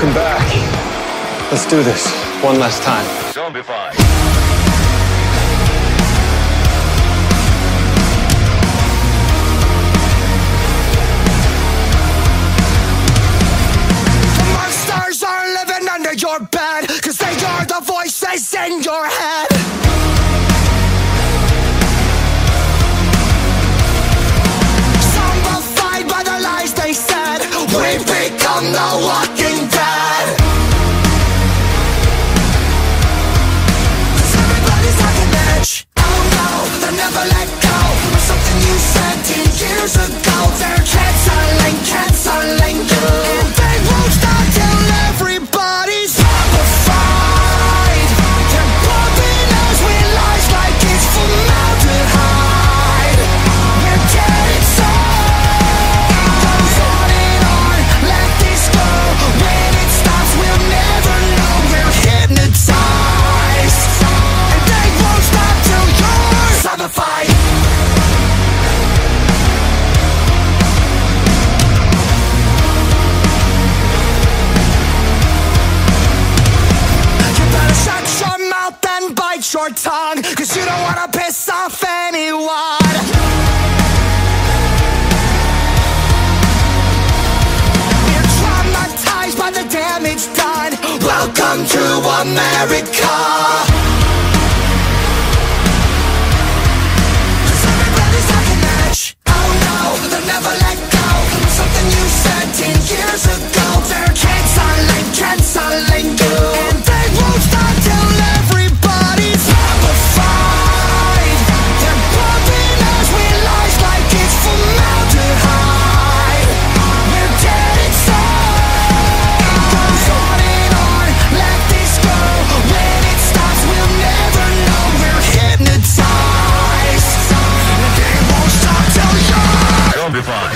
Welcome back. Let's do this one last time. Zombified. Under your bed, 'cause they are the voices in your head. Zombified by the lies they said. We've become the walking dead. 'Cause everybody's on an edge. Oh no, they'll never let go of something you said 10 years ago. They're canceling you, and they won't stop till everybody's zombified. They're bumping us with lies like it's formaldehyde. We're dead inside. It goes on and on, let this go. When it stops, we'll never know. We're hypnotized, and they won't stop till you're zombified. Your tongue, 'cause you don't wanna piss off anyone. We're traumatized by the damage done. Welcome to America. 'Cause everybody's on an edge. Oh no, they'll never let go. Something you said 10 years ago. They're canceling you, and they won't stop till everybody's zombified. They're bumping us with lies like it's formaldehyde. We're dead inside. It goes on and on, let this go. When it stops, we'll never know. We're hypnotized, and they won't stop till you're Zombified.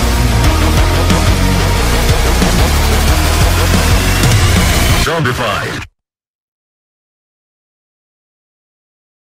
Zombified.